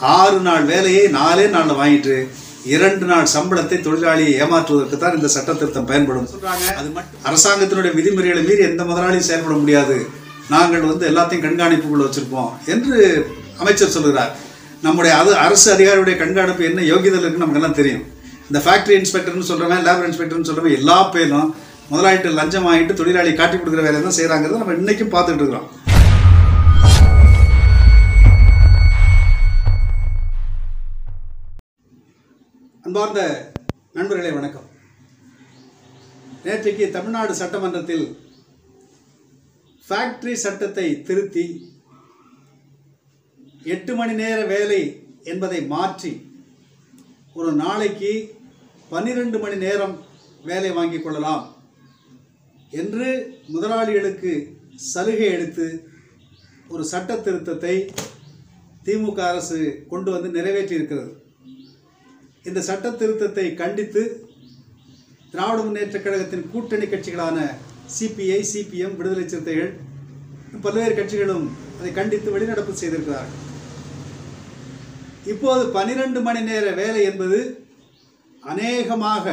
6 நாள் வேலையை 4 நாளில் வாங்கிட்டு 2 நாள் சம்பளத்தை தொழிலாளியை ஏமாற்றுவதற்கு தான் இந்த சட்ட திருத்தம் பயன்படும் சொல்றாங்க. அது மட்டும் அரசாங்கத்தினுடைய விதிமுறைகளை மீறி எந்த முதலாளியும் செயல்பட முடியாது, நாங்கள் எல்லாத்தையும் கண்காணிப்புக்குள்ள வச்சிருப்போம் என்று அமைச்சர் சொல்கிறார். நம்முடைய அரசு அதிகாரியுடைய கண்காணிப்பு என்ன யோகியதை இருக்குன்னு நமக்கு எல்லாம் தெரியும். இந்த ஃபேக்டரி இன்ஸ்பெக்டர்னு சொல்றவன், லேபர் இன்ஸ்பெக்டர்னு சொல்றவன் எல்லா பேரும் முதலாளிட்டு லஞ்சம் வாங்கிட்டு தொழிலாளி காட்டி கொடுக்குற வேலையை தான் செய்யறாங்கிறத நம்ம இன்னைக்கும் பார்த்துட்டு இருக்கிறோம். அன்பார்ந்த நண்பர்களே வணக்கம். நேற்றைக்கு தமிழ்நாடு சட்டமன்றத்தில் ஃபேக்டரி சட்டத்தை திருத்தி 8 மணி நேர வேலை என்பதை மாற்றி ஒரு நாளைக்கு 12 மணி நேரம் வேலை வாங்கிக் கொள்ளலாம் என்று முதலாளிகளுக்கு சலுகை எடுத்து ஒரு சட்ட திருத்தத்தை திமுக அரசு கொண்டு வந்து நிறைவேற்றி இருக்கிறது. இந்த சட்ட திருத்தத்தை கண்டித்து திராவிட முன்னேற்றக் கழகத்தின் கூட்டணி கட்சிகளான சிபிஐ, சிபிஎம், விடுதலை சிறுத்தைகள் பல்வேறு கட்சிகளும் அதை கண்டித்து வெளிநடப்பு செய்திருக்கிறார்கள். இப்போது 12 மணி நேர வேலை என்பது அநேகமாக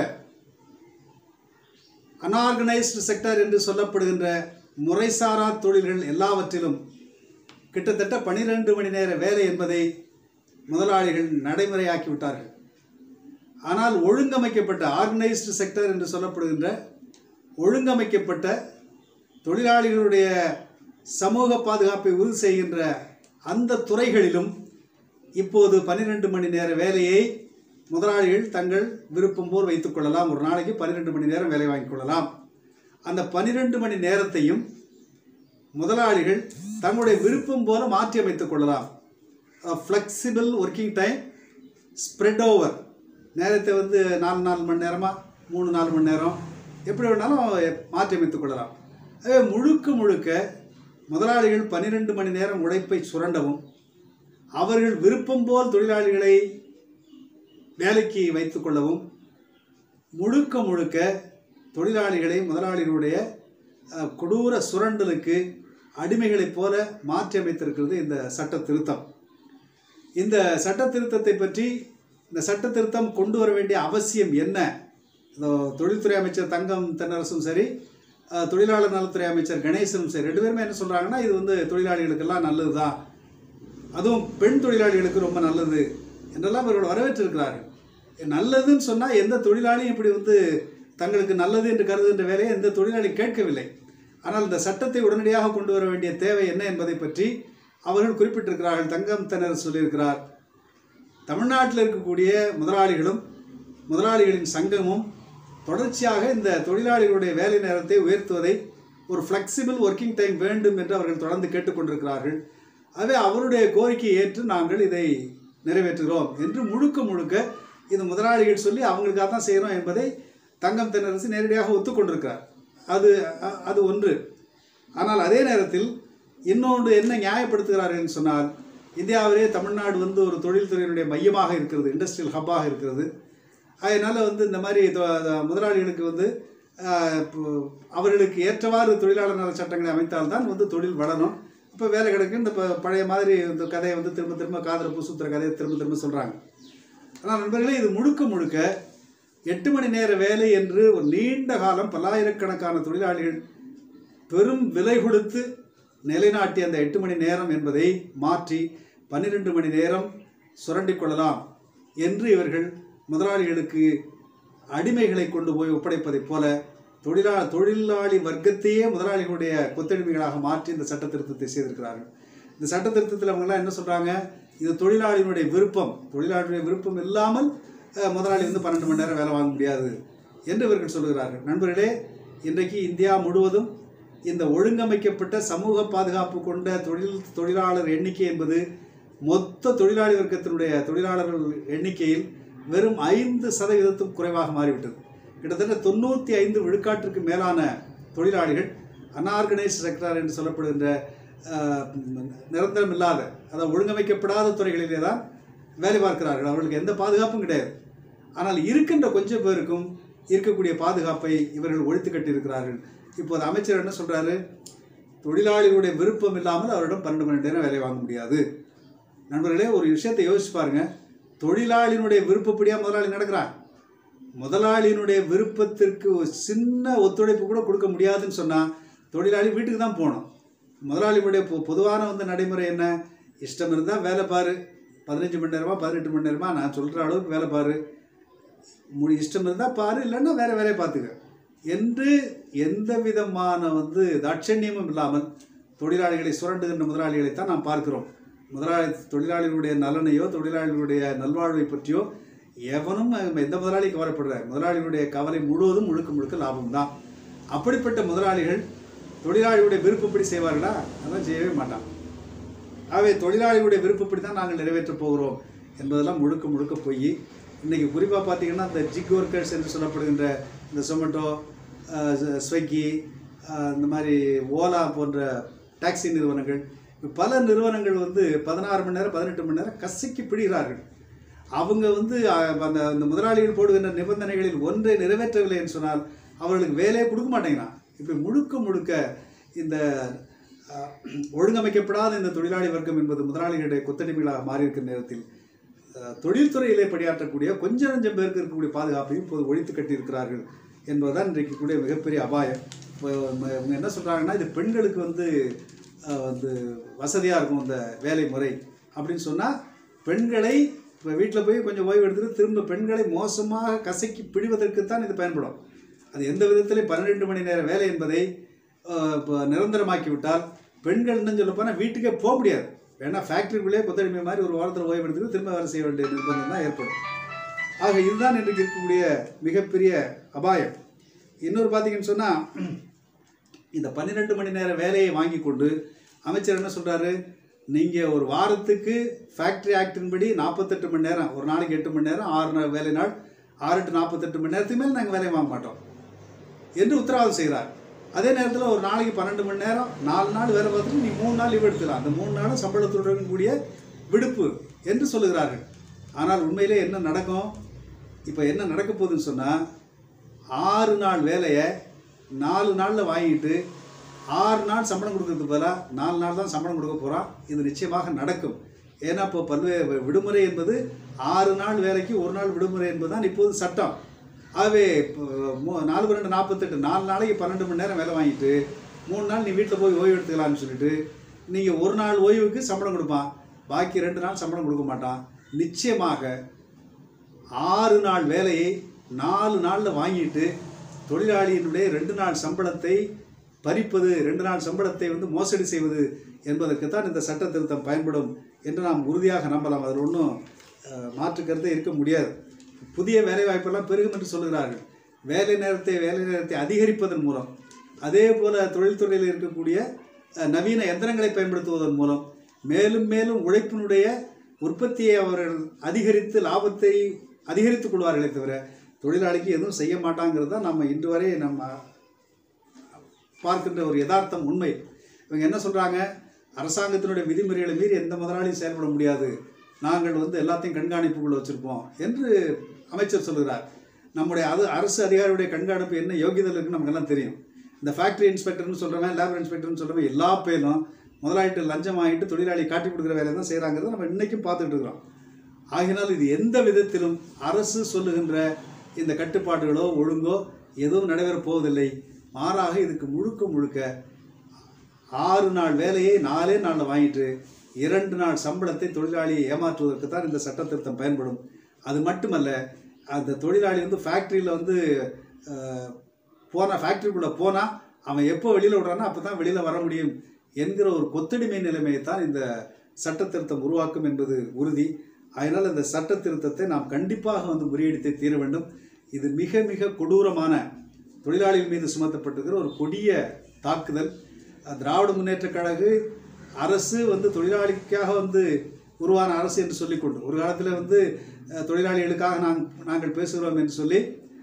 அன்ஆர்கனைஸ்டு செக்டர் என்று சொல்லப்படுகின்ற முறைசாரா தொழில்கள் எல்லாவற்றிலும் கிட்டத்தட்ட 12 மணி நேர வேலை என்பதை முதலாளிகள் நடைமுறையாக்கிவிட்டார்கள். ஆனால் ஒழுங்கமைக்கப்பட்ட ஆர்கனைஸ்டு செக்டர் என்று சொல்லப்படுகின்ற ஒழுங்கமைக்கப்பட்ட தொழிலாளிகளுடைய சமூக பாதுகாப்பை உறுதி செய்கின்ற அந்த துறைகளிலும் இப்போது 12 மணி நேர வேலையை முதலாளிகள் தங்கள் விருப்பம் போல் வைத்துக் கொள்ளலாம். ஒரு நாளைக்கு 12 மணி நேரம் வேலை வாங்கிக் கொள்ளலாம். அந்த 12 மணி நேரத்தையும் முதலாளிகள் தங்களுடைய விருப்பம் போல மாற்றி அமைத்துக் கொள்ளலாம். Flexible working time, spread over, நேரத்தை 4 மணி நேரமாக 3-4 மணி நேரம் எப்படி வேணாலும் மாற்றி அமைத்துக் கொள்ளலாம். அதே முழுக்க முதலாளிகள் 12 மணி நேரம் உழைப்பை சுரண்டவும் அவர்கள் விருப்பம் போல் தொழிலாளிகளை வேலைக்கு வைத்துக் கொள்ளவும் முழுக்க தொழிலாளிகளை முதலாளிகளுடைய கொடூர சுரண்டலுக்கு அடிமைகளைப் போல மாற்றி அமைத்திருக்கிறது இந்த சட்ட திருத்தம். இந்த சட்ட திருத்தத்தை பற்றி, இந்த சட்ட திருத்தம் கொண்டு வர வேண்டிய அவசியம் என்ன, தொழில்துறை அமைச்சர் தங்கம் தென்னரசும் சரி, தொழிலாளர் நலத்துறை அமைச்சர் கணேசனும் சரி, 2 பேருமே என்ன சொல்கிறாங்கன்னா, இது தொழிலாளிகளுக்கெல்லாம் நல்லது தான், அதுவும் பெண் தொழிலாளிகளுக்கு ரொம்ப நல்லது என்றெல்லாம் இவர்கள் வரவேற்றிருக்கிறார்கள். நல்லதுன்னு சொன்னால் எந்த தொழிலாளியும் இப்படி தங்களுக்கு நல்லது என்று கருதுகின்ற வேலையை எந்த தொழிலாளி கேட்கவில்லை. ஆனால் இந்த சட்டத்தை உடனடியாக கொண்டு வர வேண்டிய தேவை என்ன என்பதை பற்றி அவர்கள் குறிப்பிட்டிருக்கிறார்கள். தங்கம் தென்னரசு சொல்லியிருக்கிறார், தமிழ்நாட்டில் இருக்கக்கூடிய முதலாளிகளும் முதலாளிகளின் சங்கமும் தொடர்ச்சியாக இந்த தொழிலாளிகளுடைய வேலை நேரத்தை உயர்த்துவதை, ஒரு ஃப்ளெக்சிபிள் ஒர்க்கிங் டைம் வேண்டும் என்று அவர்கள் தொடர்ந்து கேட்டுக்கொண்டிருக்கிறார்கள். ஆகவே அவருடைய கோரிக்கையை ஏற்று நாங்கள் இதை நிறைவேற்றுகிறோம் என்று முழுக்க இது முதலாளிகள் சொல்லி அவங்களுக்காக தான் செய்கிறோம் என்பதை தங்கம் தென்னரசு நேரடியாக ஒத்துக்கொண்டிருக்கிறார். அது ஒன்று. ஆனால் அதே நேரத்தில் இன்னொன்று என்ன நியாயப்படுத்துகிறார்கள் என்று சொன்னால், இந்தியாவிலே தமிழ்நாடு ஒரு தொழில்துறையினுடைய மையமாக இருக்கிறது, இண்டஸ்ட்ரியல் ஹப்பாக இருக்கிறது. அதனால் இந்த மாதிரி முதலாளிகளுக்கு அவர்களுக்கு ஏற்றவாறு தொழிலாளர் நல சட்டங்களை அமைத்தால்தான் தொழில் வளரும், இப்போ வேலை கிடைக்கும். இந்த பழைய மாதிரி இந்த கதையை திரும்ப காதல பூசுத்துற கதையை திரும்ப சொல்கிறாங்க. ஆனால் நண்பர்களே, இது முழுக்க 8 மணி நேர வேலை என்று ஒரு நீண்ட காலம் பல்லாயிரக்கணக்கான தொழிலாளிகள் பெரும் விலை கொடுத்து நிலைநாட்டிய அந்த 8 மணி நேரம் என்பதை மாற்றி 12 மணி நேரம் சுரண்டி கொள்ளலாம் என்று இவர்கள் முதலாளிகளுக்கு அடிமைகளை கொண்டு போய் ஒப்படைப்பதைப் போல தொழிலாளி வர்க்கத்தையே முதலாளிகளுடைய கொத்தடிமைகளாக மாற்றி இந்த சட்ட திருத்தத்தை செய்திருக்கிறார்கள். இந்த சட்ட திருத்தத்தில் அவங்கெல்லாம் என்ன சொல்கிறாங்க, இது தொழிலாளியினுடைய விருப்பம், தொழிலாளியுடைய விருப்பம் இல்லாமல் முதலாளி 12 மணி நேரம் வேலை வாங்க முடியாது என்று இவர்கள் சொல்கிறார்கள். நண்பர்களே, இன்றைக்கு இந்தியா முழுவதும் இந்த ஒழுங்கமைக்கப்பட்ட சமூக பாதுகாப்பு கொண்ட தொழிலாளர் எண்ணிக்கை என்பது மொத்த தொழிலாளி வர்க்கத்தினுடைய தொழிலாளர்கள் எண்ணிக்கையில் வெறும் 5% குறைவாக மாறிவிட்டது. கிட்டத்தட்ட 95 விழுக்காட்டிற்கு மேலான தொழிலாளிகள் அன்ஆர்கனைஸ்டு செக்டார் என்று சொல்லப்படுகின்ற நிரந்தரம் இல்லாத, அதாவது ஒழுங்கமைக்கப்படாத துறைகளிலே தான் வேலை பார்க்கிறார்கள். அவர்களுக்கு எந்த பாதுகாப்பும் கிடையாது. ஆனால் இருக்கின்ற கொஞ்சம் பேருக்கும் இருக்கக்கூடிய பாதுகாப்பை இவர்கள் ஒழித்து கட்டியிருக்கிறார்கள். இப்போது அமைச்சர் என்ன சொல்கிறாரு, தொழிலாளிகளுடைய விருப்பம் இல்லாமல் அவரிடம் 12 மணி நேரம் வேலை வாங்க முடியாது. நண்பர்களே, ஒரு விஷயத்தை யோசிச்சு பாருங்க. தொழிலாளியினுடைய விருப்பப்படியாக முதலாளி நடக்கிறார். முதலாளியினுடைய விருப்பத்திற்கு ஒரு சின்ன ஒத்துழைப்பு கூட கொடுக்க முடியாதுன்னு சொன்னால் தொழிலாளி வீட்டுக்கு தான் போகணும். முதலாளியுடைய பொதுவான நடைமுறை என்ன? இஷ்டம் இருந்தால் வேலை பாரு, 15 மணி நேரமா 18 மணி நேரமா நான் சொல்கிற அளவுக்கு வேலை பாரு, இஷ்டம் இருந்தால் பாரு, இல்லைன்னா வேறு வேலையை பார்த்துக்க என்று எந்த விதமான தாட்சண்யமும் இல்லாமல் தொழிலாளிகளை சுரண்டுகின்ற முதலாளிகளைத்தான் நாம் பார்க்கிறோம். தொழிலாளிகளுடைய நலனையோ தொழிலாளிகளுடைய நல்வாழ்வை பற்றியோ எவனும் எந்த முதலாளி கவலைப்படுறார்? முதலாளிகளுடைய கவலை முழுவதும் முழுக்க முழுக்க லாபம்தான். அப்படிப்பட்ட முதலாளிகள் தொழிலாளிகளுடைய விருப்பப்படி செய்வார்களா? அதெல்லாம் செய்யவே மாட்டான். ஆகவே தொழிலாளிகளுடைய விருப்பப்படி தான் நாங்கள் நிறைவேற்றப் போகிறோம் என்பதெல்லாம் முழுக்க முழுக்க போய் இன்றைக்கி குறிப்பாக பார்த்தீங்கன்னா இந்த ஜிக் ஒர்க்கர்ஸ் என்று சொல்லப்படுகின்ற இந்த சொமேட்டோ, ஸ்விக்கி, இந்த மாதிரி ஓலா போன்ற டாக்ஸி நிறுவனங்கள், பல நிறுவனங்கள் 16 மணி நேரம் 18 மணி நேரம் கசக்கி பிடிகிறார்கள். அவங்க அந்த முதலாளிகள் போடுகின்ற நிபந்தனைகளில் ஒன்றை நிறைவேற்றவில்லை என்று சொன்னால் அவர்களுக்கு வேலையை கொடுக்க மாட்டேங்கிறான். இப்படி முழுக்க முழுக்க இந்த ஒழுங்கமைக்கப்படாத இந்த தொழிலாளி வர்க்கம் என்பது முதலாளிகளுடைய கொத்தடிமைகளாக மாறியிருக்கிற நேரத்தில் தொழில்துறையிலே பணியாற்றக்கூடிய கொஞ்சம் கொஞ்சம் பேருக்கு இருக்கக்கூடிய பாதுகாப்பையும் இப்போது ஒழித்து கட்டியிருக்கிறார்கள் என்பதுதான் இன்றைக்கு கூடிய மிகப்பெரிய அபாயம். இவங்க என்ன சொல்கிறாங்கன்னா, இது பெண்களுக்கு வசதியாக இருக்கும் இந்த வேலை முறை அப்படின்னு சொன்னால் பெண்களை இப்போ வீட்டில் போய் கொஞ்சம் ஓய்வு எடுத்துகிட்டு திரும்ப பெண்களை மோசமாக கசக்கி பிடிவதற்குத்தான் இது பயன்படும். அது எந்த விதத்திலையும் 12 மணி நேர வேலை என்பதை இப்போ நிரந்தரமாக்கிவிட்டால் பெண்கள் என்ன சொல்லப்போனால் வீட்டுக்கே போக முடியாது. வேணா ஃபேக்ட்ரிக்குள்ளே கொத்தடிமை மாதிரி ஒரு வாரத்தில் ஓய்வு எடுத்துக்கிட்டு திரும்ப வேலை செய்ய வேண்டிய நிர்பந்தம் தான் ஏற்படும். ஆக இதுதான் இன்றைக்கு இருக்கக்கூடிய மிகப்பெரிய அபாயம். இன்னொரு பார்த்தீங்கன்னு சொன்னால், இந்த 12 மணி நேர வேலையை வாங்கி கொண்டு அமைச்சர் என்ன சொல்கிறாரு, நீங்கள் ஒரு வாரத்துக்கு ஃபேக்ட்ரி ஆக்டின்படி 48 மணி நேரம், ஒரு நாளைக்கு 8 மணி நேரம், 6 வேலை நாள், 6 to 48 மணி நேரத்துக்கு மேலே நாங்கள் வேலையை வாங்க மாட்டோம் என்று உத்தரவாதம் செய்கிறார். அதே நேரத்தில் ஒரு நாளைக்கு 12 மணி நேரம் 4 நாள் வேலை பார்த்துட்டு நீ 3 நாள் லீவ் எடுத்துக்கலாம், அந்த 3 நாளும் சம்பளத்துடன் கூடிய விடுப்பு என்று சொல்லுகிறார்கள். ஆனால் உண்மையிலே என்ன நடக்கும்? இப்போ என்ன நடக்க போகுதுன்னு சொன்னால், 6 நாள் வேலையை 4 நாளில் வாங்கிட்டு 6 நாள் சம்பளம் கொடுக்கறதுக்கு பதிலாக 4 நாள் தான் சம்பளம் கொடுக்க போகிறான். இது நிச்சயமாக நடக்கும். ஏன்னா இப்போ பல்வேறு விடுமுறை என்பது 6 நாள் வேலைக்கு 1 நாள் விடுமுறை என்பது தான் இப்போது சட்டம். ஆகவே 4 2 48 4 நாளைக்கு 12 மணி நேரம் வேலை வாங்கிட்டு 3 நாள் நீ வீட்டில் போய் ஓய்வு எடுத்துக்கலாம்னு சொல்லிட்டு நீங்கள் 1 நாள் ஓய்வுக்கு சம்பளம் கொடுப்பான், பாக்கி 2 நாள் சம்பளம் கொடுக்க மாட்டான். நிச்சயமாக 6 நாள் வேலையை 4 நாளில் வாங்கிட்டு தொழிலாளியினுடைய 2 நாள் சம்பளத்தை பறிப்பது, 2 நாள் சம்பளத்தை மோசடி செய்வது என்பதற்குத்தான் இந்த சட்ட திருத்தம் பயன்படும் என்று நாம் உறுதியாக நம்பலாம். அதில் ஒன்றும் மாற்றுக்கருத்தே இருக்க முடியாது. புதிய வேலைவாய்ப்பெல்லாம் பெருகும் என்று சொல்கிறார்கள். வேலை நேரத்தை அதிகரிப்பதன் மூலம், அதே போல் தொழில்துறையில் இருக்கக்கூடிய நவீன எந்திரங்களை பயன்படுத்துவதன் மூலம் மேலும் மேலும் உழைப்பினுடைய உற்பத்தியை அவர்கள் அதிகரித்து லாபத்தை அதிகரித்துக் கொள்வார்களே தவிர தொழிலாளிக்கு எதுவும் செய்ய மாட்டாங்கிறது தான் நம்ம இன்று வரை நம்ம பார்க்கின்ற ஒரு யதார்த்தம், உண்மை. இவங்க என்ன சொல்கிறாங்க, அரசாங்கத்தினுடைய விதிமுறைகளை மீறி எந்த முதலாளியும் செயல்பட முடியாது, நாங்கள் எல்லாத்தையும் கண்காணிப்புக்குள்ள வச்சுருப்போம் என்று அமைச்சர் சொல்கிறார். நம்முடைய அரசு அதிகாரியுடைய கண்காணிப்பு என்ன யோகியத்தில் இருக்குன்னு நமக்கெல்லாம் தெரியும். இந்த ஃபேக்ட்ரி இன்ஸ்பெக்டர்னு சொல்கிறவன், லேபர் இன்ஸ்பெக்டர்னு சொல்கிறவன் எல்லா பேரும் முதலாளிட்டு லஞ்சம் வாங்கிட்டு தொழிலாளி காட்டி கொடுக்குற வேலையை தான் செய்கிறாங்கிறத நம்ம இன்றைக்கும் பார்த்துட்டு இருக்கிறோம். ஆகினால் இது எந்த விதத்திலும் அரசு சொல்லுகின்ற இந்த கட்டுப்பாடுகளோ ஒழுங்கோ எதுவும் நடைபெறப் போவதில்லை. மாறாக இதுக்கு முழுக்க முழுக்க 6 நாள் வேலையை 4 நாளில் வாங்கிட்டு 2 நாள் சம்பளத்தை தொழிலாளியை ஏமாற்றுவதற்கு தான் இந்த சட்ட திருத்தம் பயன்படும். அது மட்டுமல்ல, அந்த தொழிலாளி ஃபேக்ட்ரியில் ஃபேக்ட்ரிக்குள்ளே போனால் அவன் எப்போ வெளியில் விடுறானோ அப்போ தான் வெளியில் வர முடியும் என்கிற ஒரு கொத்தடிமை நிலைமையை தான் இந்த சட்ட திருத்தம் உருவாக்கும் என்பது உறுதி. அதனால் இந்த சட்ட திருத்தத்தை நாம் கண்டிப்பாக முறியடித்தே தீர வேண்டும். இது மிக மிக கொடூரமான தொழிலாளிகள் மீது சுமத்தப்பட்டிருக்கிற ஒரு கொடிய தாக்குதல். திராவிட முன்னேற்ற கழக அரசு தொழிலாளிக்காக உருவான அரசு என்று சொல்லிக்கொண்டு ஒரு காலத்தில் தொழிலாளிகளுக்காக நாங்கள் பேசுகிறோம் என்று சொல்லி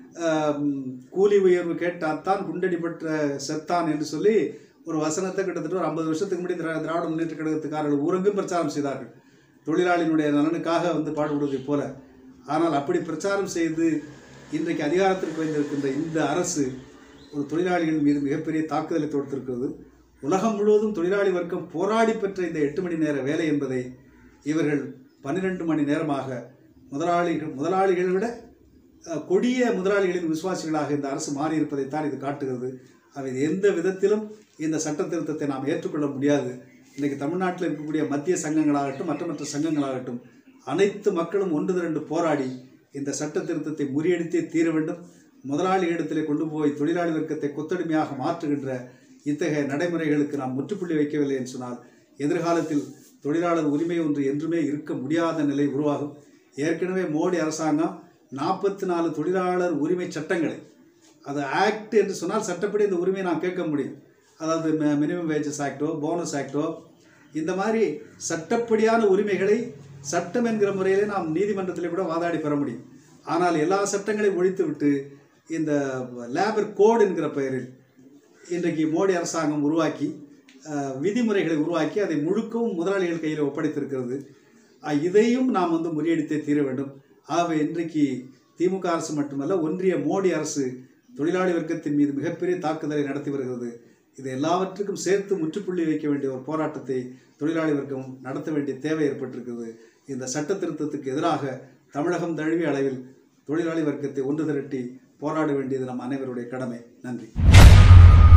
கூலி உயர்வு கேட்டாத்தான் குண்டடிப்பட்ட செத்தான் என்று சொல்லி ஒரு வசனத்தை கிட்டத்தட்ட ஒரு 50 வருஷத்துக்கு முன்னாடி திராவிட முன்னேற்ற கழகத்துக்காரர்கள் ஊரெங்கும் பிரச்சாரம் செய்தார்கள், தொழிலாளியினுடைய நலனுக்காக பாடுபடுவதை போல. ஆனால் அப்படி பிரச்சாரம் செய்து இன்றைக்கு அதிகாரத்திற்கு வைத்திருக்கின்ற இந்த அரசு ஒரு தொழிலாளிகள் மீது மிகப்பெரிய தாக்குதலை தொடுத்திருக்கிறது. உலகம் முழுவதும் தொழிலாளி வர்க்கம் போராடி பெற்ற இந்த 8 மணி நேர வேலை என்பதை இவர்கள் 12 மணி நேரமாக முதலாளிகளை விட கொடிய முதலாளிகளின் விசுவாசிகளாக இந்த அரசு மாறியிருப்பதைத்தான் இது காட்டுகிறது. அவை எந்த விதத்திலும் இந்த சட்ட திருத்தத்தை நாம் ஏற்றுக்கொள்ள முடியாது. இன்றைக்கு தமிழ்நாட்டில் இருக்கக்கூடிய மத்திய சங்கங்களாகட்டும் மற்ற சங்கங்களாகட்டும் அனைத்து மக்களும் ஒன்று திரண்டு போராடி இந்த சட்ட திருத்தத்தை முறியடித்தே தீர வேண்டும். முதலாளிகளிடத்திலே கொண்டு போய் தொழிலாளி வர்க்கத்தை கொத்தடிமையாக மாற்றுகின்ற இத்தகைய நடைமுறைகளுக்கு நாம் முற்றுப்புள்ளி வைக்கவில்லை என்று சொன்னால் எதிர்காலத்தில் தொழிலாளர் உரிமை ஒன்று என்றுமே இருக்க முடியாத நிலை உருவாகும். ஏற்கனவே மோடி அரசாங்கம் 44 தொழிலாளர் உரிமை சட்டங்களை, அது ஆக்ட் என்று சொன்னால் சட்டப்படி இந்த உரிமையை நாம் கேட்க முடியும். அதாவது minimum wages act bonus act இந்த மாதிரி சட்டப்படியான உரிமைகளை சட்டம் என்கிற முறையிலே நாம் நீதிமன்றத்தில் கூட வாதாடி பெற முடியும். ஆனால் எல்லா சட்டங்களையும் ஒழித்துவிட்டு இந்த லேபர் கோட் என்கிற பெயரில் இன்றைக்கு மோடி அரசாங்கம் உருவாக்கி விதிமுறைகளை உருவாக்கி அதை முழுக்கவும் முதலாளிகள் கையில் ஒப்படைத்திருக்கிறது. இதையும் நாம் முறியடித்தே தீர வேண்டும். ஆகவே இன்றைக்கு திமுக அரசு மட்டுமல்ல, ஒன்றிய மோடி அரசு தொழிலாளி வர்க்கத்தின் மீது மிகப்பெரிய தாக்குதலை நடத்தி வருகிறது. இது எல்லாவற்றுக்கும் சேர்த்து முற்றுப்புள்ளி வைக்க வேண்டிய ஒரு போராட்டத்தை தொழிலாளி வர்க்கம் நடத்த வேண்டிய தேவை ஏற்பட்டிருக்கிறது. இந்த சட்ட திருத்தத்துக்கு எதிராக தமிழகம் தழுவிய அளவில் தொழிலாளி வர்க்கத்தை ஒன்று திரட்டி போராட வேண்டியது நம் அனைவருடைய கடமை. நன்றி.